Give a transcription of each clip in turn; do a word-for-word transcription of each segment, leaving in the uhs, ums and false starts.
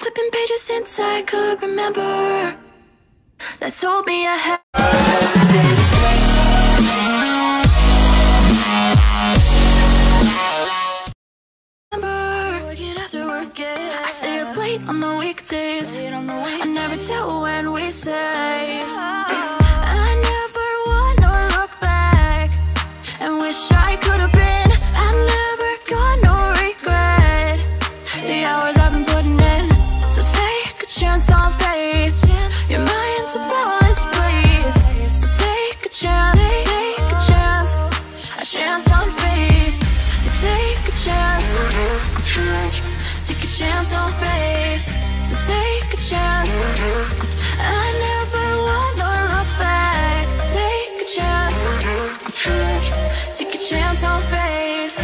flipping pages since I could remember. That told me I had. Working after work, yeah. I stay up late on the weekdays. I never tell when we say. I never wanna look back and wish I could have been. I've never got no regret. The hours I've been putting in, so take a chance on faith. Your mind's a boundless place, so take a chance, take a chance, a chance on faith. So take a chance, take a chance on faith. So take a chance. I never wanna look back. Take a chance, take a chance on faith.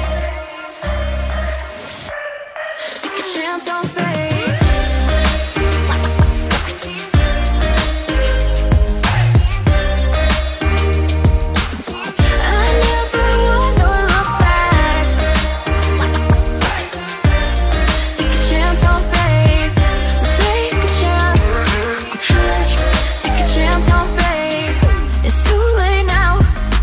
Take a chance on faith. I never wanna look back. Take a chance on faith. So take a chance, take a chance on faith. It's too late now.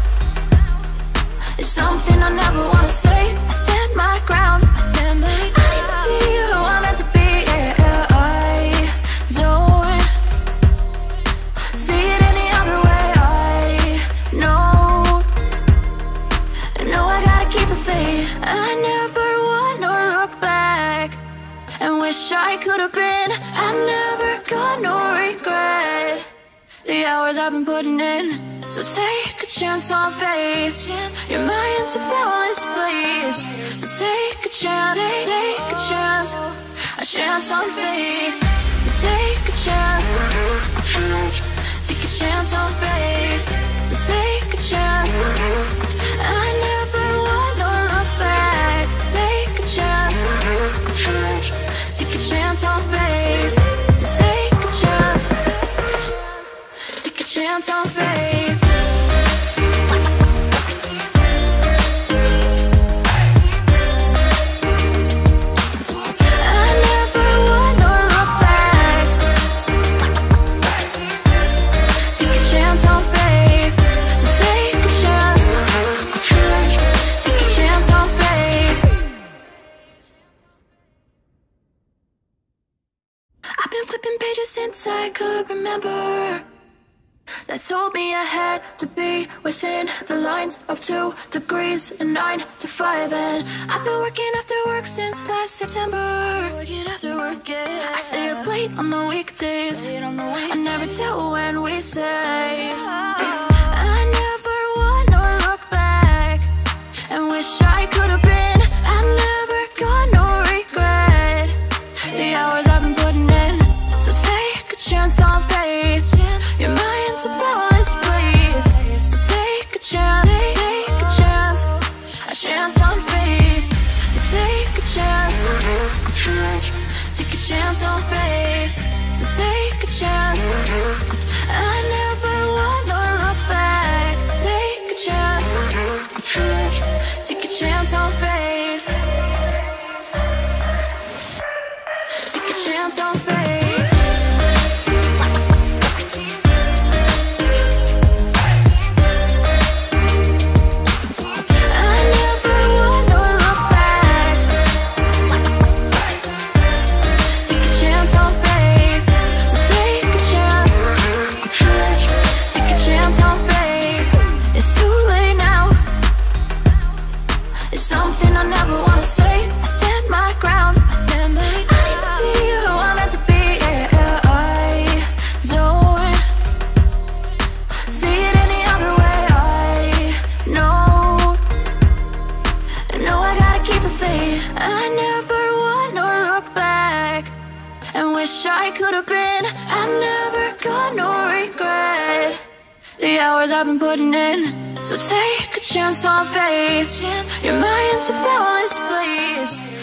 It's something I never wanna say. I stand my ground. I stand my ground. I need to be who I'm meant to be. Yeah, I don't see it any other way. I know, know I gotta keep the faith. I never wanna look back and wish I could have been. I've never got no regret. The hours I've been putting in, so take a chance on faith. Your mind's a boundless place, so take a chance, take a chance, a chance on faith. So take a chance, take a chance on faith. So take a chance. I never wanna look back. Take a chance, take a chance on faith. So take a chance, take a chance on faith. I never wanna look back. Take a chance on faith. So take a chance, take a chance on faith. I've been flipping pages since I could remember. That told me I had to be within the lines of two degrees and nine to five. And I've been working after work since last September. Working after work, yeah. I stay up late on the weekdays. I never tell when we say. I never wanna look back and wish I could have been. I've never got no regret. The hours I've been putting in, so take a chance on faith. Your mind's a boundless place, so take a chance, take a chance, a chance on faith. So take a chance, take a chance on faith. So take a chance. I never wanna look back. Take a chance, take a chance on faith. Take a chance on faith. I never wanna look back. Take a chance on faith. So take a chance, take a chance on faith. It's too late now. It's something I never wanna say. I stand my ground. I stand my ground. I need to be who I'm meant to be. Yeah, I don't see it any other way. I know, know I gotta keep the faith. I never wanna look back and wish I could have been. I've never got no regret. The hours I've been putting in, so take a chance on faith. Your mind's a boundless place,